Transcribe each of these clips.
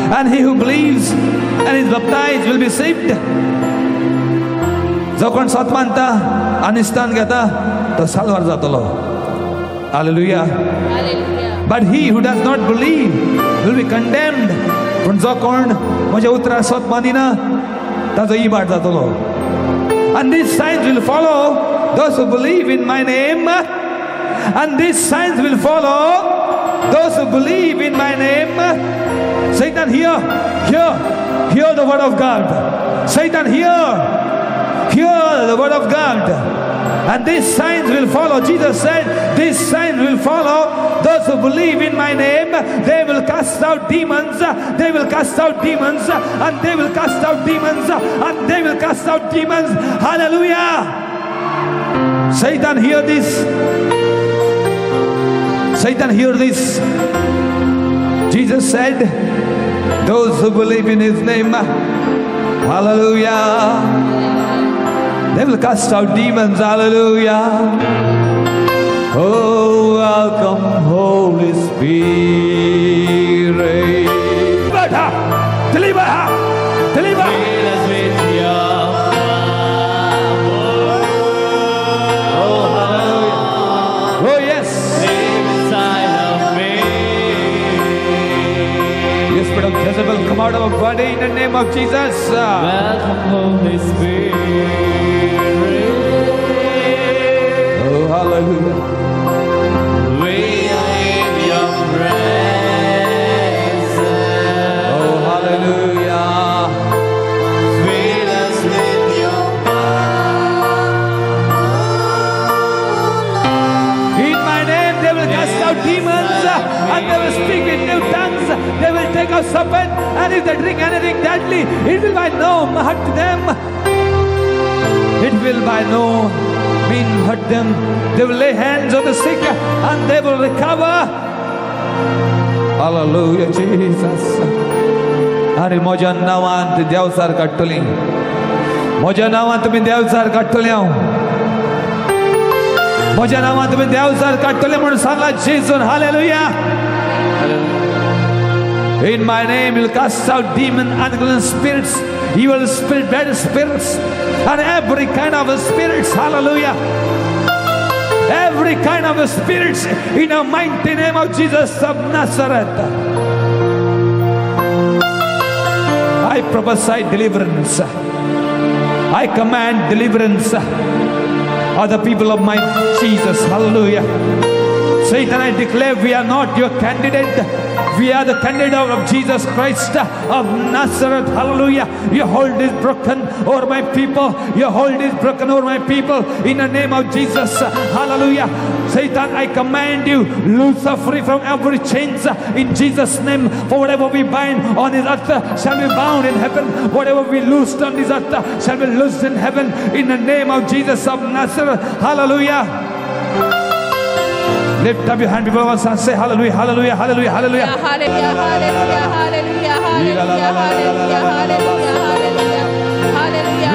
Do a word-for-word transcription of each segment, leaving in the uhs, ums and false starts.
and he who believes and is baptized will be saved. जो कोण सत मानता आणि स्थान घेता तो साल्वार जातलो. Hallelujah. Hallelujah. But he who does not believe will be condemned. पण जो कोण म्हज्या उतरार सत मानिना ताजो इबाड जातलो. And these signs will follow those who believe in my name. And these signs will follow those who believe in my name. Satan, hear, hear, hear the word of God. Satan, hear, hear the word of God. And these signs will follow. Jesus said, these signs will follow those who believe in my name. They will cast out demons. They will cast out demons. And they will cast out demons. And they will cast out demons. Hallelujah. Satan, hear this. Satan, hear this. Jesus said, those who believe in his name, hallelujah, they will cast out demons. Hallelujah. Oh, welcome, Holy Spirit. Deliver her. Deliver her. Deliver her. Oh, hallelujah. Oh, yes. The spirit of Jezebel, come out of our body in the name of Jesus. Welcome, Holy Spirit. Hallelujah. We are in your presence. Oh, hallelujah. Fill us with your power. In my name they will cast out demons and they will speak with new tongues. They will take out serpent, and if they drink anything deadly, it will by no hurt them. It will by no mean hurt them. They will lay hands on the sick and they will recover. Hallelujah, Jesus. Ari moja nawan te dev sar kattuli. Moja nawan tumi dev sar kattuli au. Moja nawan tumi dev sar kattuli mun sangla Jesus. Hallelujah. In my name you will cast out demon, unclean spirits, evil spirit, bad spirits, and every kind of spirits. Hallelujah. Every kind of spirits in the mighty name of Jesus of Nazareth. I prophesy deliverance. I command deliverance of the people of my Jesus. Hallelujah. Satan, I declare we are not your candidate. We are the candidate of Jesus Christ of Nazareth. Hallelujah. Your hold is broken over my people. Your hold is broken over my people in the name of Jesus. Hallelujah. Satan, I command you, loose her free from every chains in Jesus' name. For whatever we bind on this earth shall be bound in heaven. Whatever we loose on this earth shall be loosed in heaven in the name of Jesus of Nazareth. Hallelujah. Lift up your hand before us and say hallelujah, hallelujah, hallelujah, hallelujah. Hallelujah, hallelujah, hallelujah, hallelujah, hallelujah, hallelujah,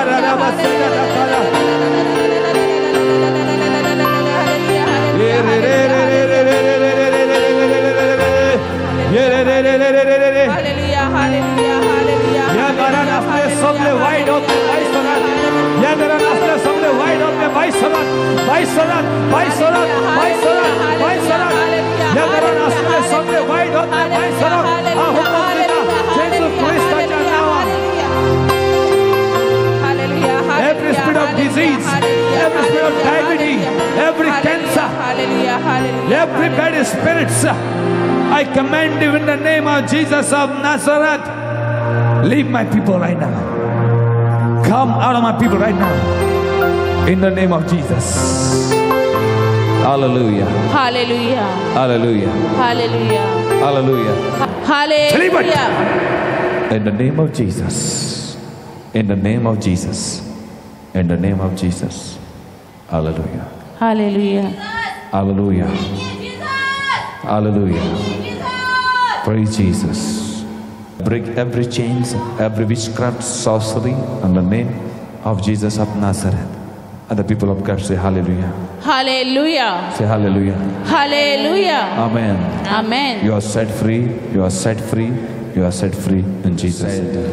Every spirit of disease, every spirit of diabetes, every cancer, every bad spirits, I command you in the name of Jesus of Nazareth, leave my people right now. Come out of my people right now. In the name of Jesus. Hallelujah. Hallelujah. Hallelujah. Hallelujah. Hallelujah. Hallelujah. In the name of Jesus. In the name of Jesus. In the name of Jesus. Hallelujah. Hallelujah. Hallelujah. Hallelujah. Praise Jesus. Break every chains, every witchcraft, sorcery in the name of Jesus of Nazareth. And the people of God say hallelujah. Hallelujah. Say hallelujah. Hallelujah. Amen. Amen. You are set free. You are set free. you are set free in Jesus' name.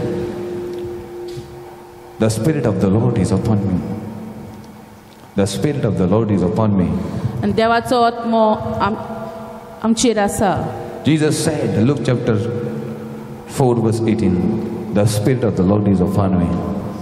The Spirit of the Lord is upon me. The Spirit of the Lord is upon me. आणि देवाचो आत्मो आम आमचेर आसा. Jesus said, Luke chapter four verse eighteen, the Spirit of the Lord is upon me.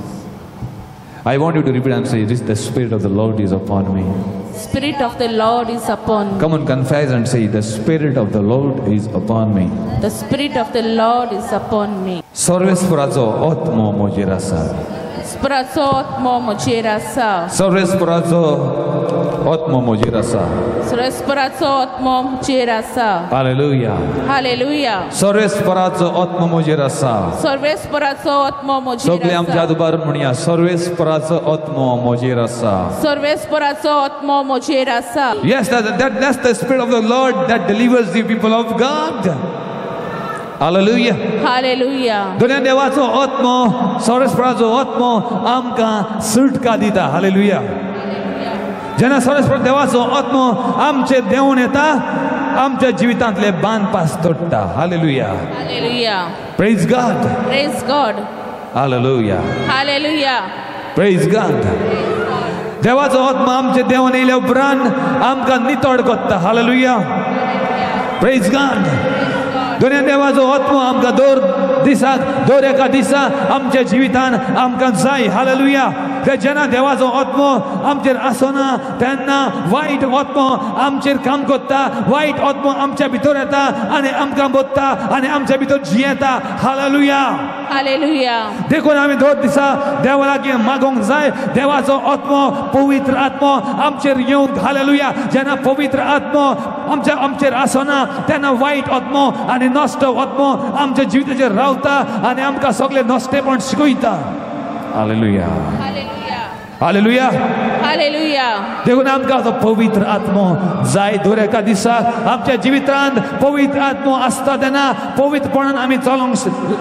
I want you to repeat and say this, the Spirit of the Lord is upon me. Spirit of the Lord is upon me. Come on, confess and say, the Spirit of the Lord is upon me. The Spirit of the Lord is upon me. सर्वेस्पराचो आत्मो म्हजेर आसा. स्पराचो आत्मो म्हजेर आसा. सर्वेस्पराचो आत्मो म्हजेर आसा. सर्वेस्पराचो आत्मो म्हजेर आसा. Hallelujah. हालेलुया. सर्वेस्पराचो आत्मो म्हजेर आसा. सर्वेस्पराचो आत्मो म्हजेर सगळे आमच्या आसा. दुबार म्हणया, सर्वेस्पराचो आत्मो म्हजेर आसा. सर्वेस्पराचो आत्मो म्हजेर आसा. Yes, that, that, that's the Spirit of the Lord that delivers the people of God. Hallelujah. Hallelujah. दुनिया देवाचो आत्मो, सर्वेस्पराचो आत्मो आमकां सुटका दिता. हालेलुया. जेन्ना सर्वेस्पर देवाचो आत्मो आमचे देंवन येता, आमच्या जिवितांतले बांद पास तोडटा. Hallelujah. Hallelujah. Praise God. Praise God. Hallelujah. Hallelujah. Praise God. देवाचो आत्मो आमचे देंवन येयल्या उपरांत आमकां नितळ कोत्ता. हालेलुया. Praise God. दुनिया देवाचो आत्मो आमकां दर दिसाक दर एका दिसा आमच्या जिवितान आमकां जाय. हालेलुया. जेन्ना देवाचो आत्मो आमचेर आसना तेन्ना वायट आत्मो आमचेर काम करता. वायट आत्मो आमच्या भितर येता आनी आमकां बोधता आनी आमच्या भितर जियेता. हालेलुया. हालेलुया. देखून आमी दर दिसा देवा लागीं मागोंक जाय, देवाचो आत्मो, पवित्र आत्मो आमचेर येवंक. हालेलुया. जेन्ना पवित्र आत्मो आमच्या आमचेर आसना तेन्ना वायट आत्मो आनी नश्ट आत्मो आमच्या जिविताचेर रावता आनी आमकां सगळें नश्टेपण शिकयता. हालेलुया. हालेलुया. हालेलुया. देखून आमकां तो पवित्र आत्मो जाय. दर एका दिसाक आमच्या जिवितांत पवित्र आत्मो आसता तेन्ना पवित्रपणान आमी चलोंक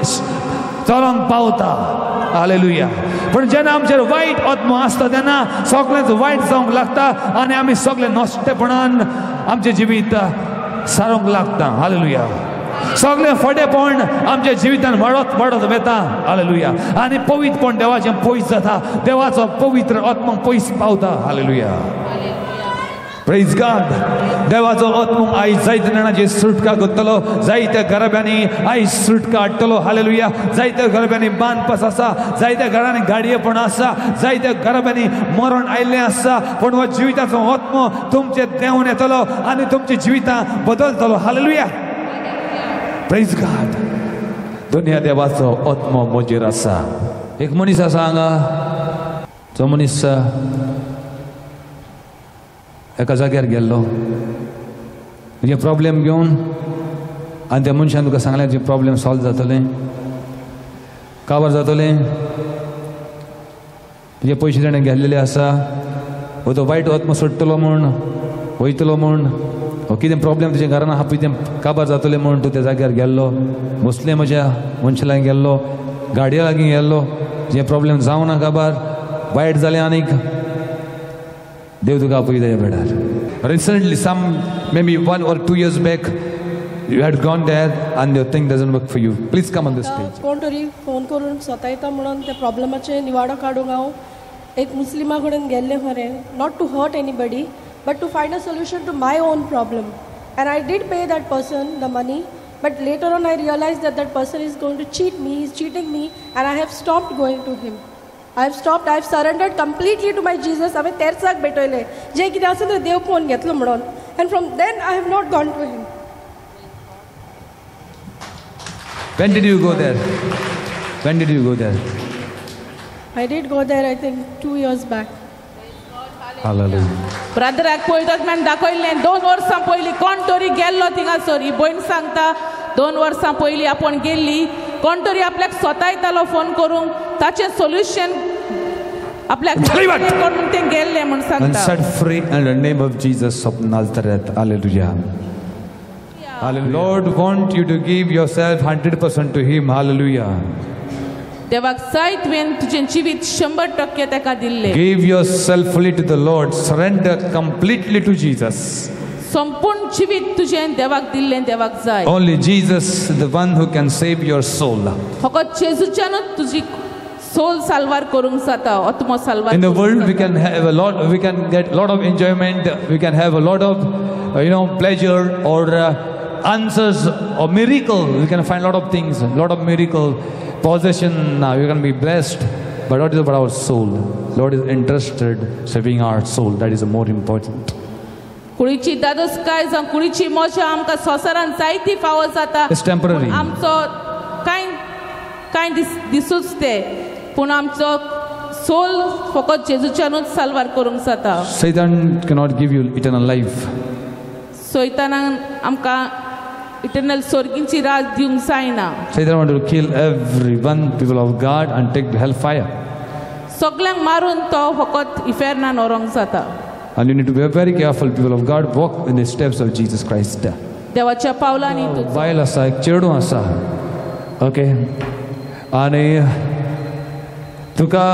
चलोंक पावता. हालेलुया. पण जेन्ना आमचेर वायट आत्मो आसता तेन्ना सगळेंच वायट जावंक लागता आनी आमी सगळे नश्टेपणान आमचें जिवीत सारूंक लागता. हालेलुया. सगळें फटेपण आमच्या जिवितान वाडत वाडत वेता. हालेलुया. आनी पवित्रपण देवाचें पयस जाता. देवाचो पवित्र आत्मो पयस पावता. हालेलुया. Praise God. देवाचो आत्मो आयज जायत्या जाणांची सुटका करतलो. जायत्या गरब्यांनी आयज सुटका हाडटलो. हालेलुया. जायत्या गरब्यांनी बांद पास आसा, जायत्या घरांनी गाडयेपण आसा, जायत्या गरब्यांनी मरण आयिल्लें आसा. पूण हो जिविताचो आत्मो तुमचेर देंवन येतलो आनी तुमची जिवितां बदलतलो. हालेलुया. Praise God. दुनिया देवाचो आत्मो म्हजेर आसा. एक मनीस आसा हांगा, तो मनीस एका जाग्यार गेल्लो तुजे प्रॉब्लेम घेवन आनी त्या मनशान तुका सांगलें तुजें प्रॉब्लेम सॉल्व जातलें, काबार जातलें. तुजे पयशे ताणें गेल्लेले आसा, हो तो वायट आत्मो सोडटलो म्हूण, वयतलो म्हूण, हो कितें प्रॉब्लेम तुज्या घरान आहा पळय तें काबार जातलें म्हूण तूं त्या जाग्यार गेल्लो. मुस्लिम म्हज्या मनशा लागीं गेल्लो, गाडये लागीं गेल्लो, तुजें प्रॉब्लेम जावं ना काबार, वायट जालें आनीक. देव तुका आपयता ह्या बेडार. Recently, some maybe one or two years back, you had gone there and your thing doesn't work for you. Please come on the stage. कोण तरी फोन करून स्वतायता म्हणून त्या प्रॉब्लेमाचे निवाडो काडूंक हांव एक मुस्लिमा कडेन गेल्लें खरें, not to hurt anybody but to find a solution to my own problem. And I did pay that person the money, but later on I realized that that person is going to cheat me, he's cheating me, and I have stopped going to him. I have stopped, I have surrendered completely to my Jesus. हांवें तेर्चाक भेटयलें जें कितें आसा तें देव पळोवन घेतलो म्हणून. And from then I have not gone to him. When did you go there? When did you go there? I did go there, I think, two years back. Hallelujah. ब्रदराक पळयतात म्हण दाखयल्लें दोन वर्सां पयलीं कोण तरी गेल्लो थिंगासर. ही भयण सांगता दोन वर्सां पयलीं आपूण गेल्ली, कोण तरी आपल्याक स्वता येतालो फोन करूंक, ताचें सोल्युशन आपल्याक करून तें गेल्लें म्हूण And सांगता. set free in the name of Jesus of Nazareth. Hallelujah. Hallelujah. Lord want you to give yourself one hundred percent to Him. Hallelujah. देवाक जाय तुवें तुजें जिवीत शंबर टक्के ताका दिल्लें. Give yourself fully to the Lord. Surrender completely to Jesus. संपूर्ण जिवीत तुझें देवाक दिल्लें देवाक जाय. Only Jesus is the one who can save your soul. फकत जेजूच्यानूच तुजी सोल साल्वार करूंक जाता, आत्मो साल्वार. In the करूंक world, जाता. we can have a lot. We can get a lot of enjoyment. We can have a lot of, uh, you know, pleasure or uh, answers or miracle. We can find a lot of things, a lot of miracle, possession. Now you can be blessed. But what is about our soul? Lord is interested in saving our soul. That is the more important. कुडीची दादोसकाय जावं कुडीची मजा आमकां संवसारान जायती फावो जाता. It's temporary. पूण आमचो कांय कांय दिस दिसूच ते पूण आमचो सोल फकत जेजूच्यानूच साल्वार करूंक जाता. Satan cannot give you eternal life. सैतानान आमकां इटर्नल स्वर्गीची राज दिवंक जायना. Satan wants to kill everyone, people of God, and take the hellfire. सगळ्यांक मारून तो फकत इफेरनान व्हरोंक जाता. And you need to be very careful, people of God. Walk in the steps of Jesus Christ. देवाच्या पावलांनी तूं बायल आसा, एक चेडूं आसा, ओके, आनी तुका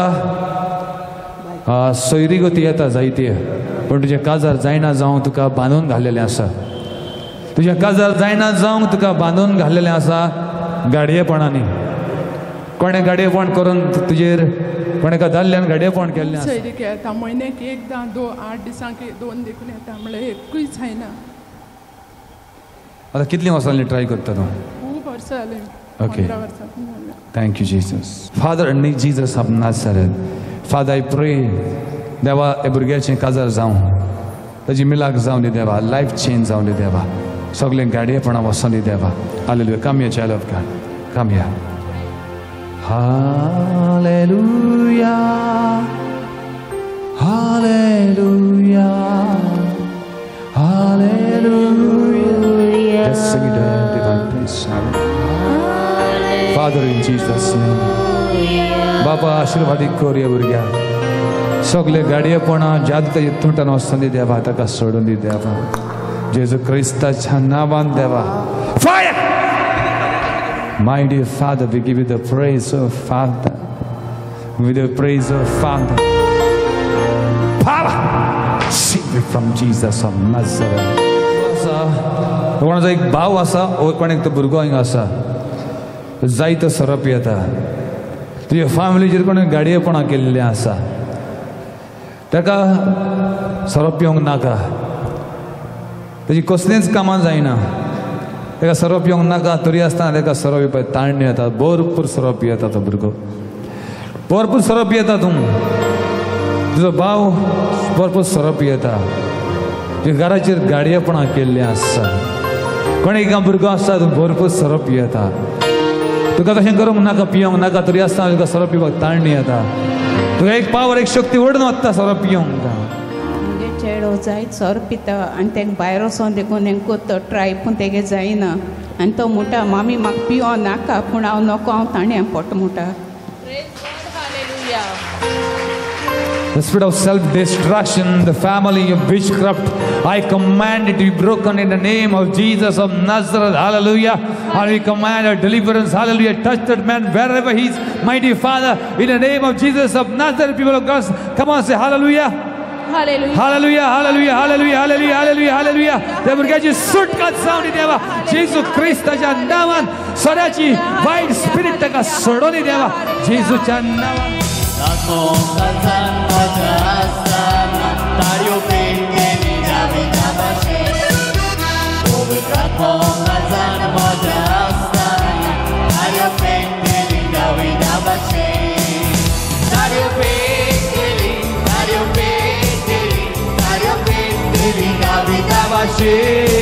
सोयरी गती येता जायती, पण तुजें काजार जायना जावं तुका बांदून घाल्लेलें आसा. तुजें काजार जायना जावंक तुका बांदून घाल्लेलें आसा गाडयेपणांनी. कोणें गाडयेपण करून तुजेर कोणें दादल्यान गाडयेपण केल्लें आसा. सोयरीक येता म्हयन्याक एकदां दोन आठ दिसांक दोन देखून येता म्हळ्यार एकूय जायना. आतां कितलीं वर्सांनी ट्राय करता तूं? खूब वर्सां जालीं. Okay. पंदरा वर्सां जालीं. Thank you, Jesus. Father, in the name of Jesus of Nazareth, Father, I pray, देवा हे भुरग्याचें काजार जावं, ताजी मिलाक जावं दी देवा, लायफ चेंज जावं दी देवा, सगळें गाडयेपणां वचों दी देवा. Hallelujah. Come here, child of God. Come here. Hallelujah. Hallelujah. Hallelujah. Just sing it in divine praise. Father, in Jesus' name. Baba, आशीर्वादित करूया भुरग्या. सगळे गाडयेपणां ज्यादा तुटन वचों दी देवा, ताका सोडून दी देवा. जेजू क्रिस्ताच्या नांवान देवा. Fire! My dear Father, we give you the praise, oh Father. With the praise, oh Father. Power! Save me from Jesus of Nazareth. कोणाचो एक भाव आसा, कोण एक तो भुरगो हिंगा आसा, जायतो सरप येता. तुज्या फॅमिलीचेर कोणें गाडयेपणां केल्लें आसा, ताका सरप येवंक नाका. ताची कसलींच कामां जायना. ताका सरप येवंक नाका, तरी आसतना ताका सरप येवपाक ताण येता. भरपूर सरप येता तो भुरगो. भरपूर सरप येता तूं. तुजो भाव भरपूर सरप येता. तुज्या घराचेर गाडयेपणां केल्लीं आसा. कोण एक भुरगो आसा, तूं भरपूर सरप येता. तुका तशें करूंक नाका, पियोंक नाका, तरी आसतना तुका सरप येवपाक ताण येता. तुका एक पावर, एक शक्ती ओडून वता सरप येवंक. चेडो जायत सोर पिता आनी तेका भायर वचोन देखून हें कोत्तो ट्राय पूण तेगे जायना. आनी तो म्हणटा मामी म्हाका पियो नाका, पूण हांव नोको, हांव ताणें पोट म्हणटा. The spirit of self-destruction, the family of witchcraft, I command it to be broken in the name of Jesus of Nazareth. Hallelujah. And we command a deliverance. Hallelujah. Touch that man wherever he is. Mighty Father, in the name of Jesus of Nazareth, people of God, come on, say hallelujah. Hallelujah. Hallelujah, hallelujah, hallelujah, hallelujah, hallelujah, hallelujah. त्या भुरग्याची सुटका जावं दी देवा. जेजू क्रिस्ताच्या नांवान सोऱ्याची वायट spirit ताका सोडून दी देवा. जेजूच्या नांवान. She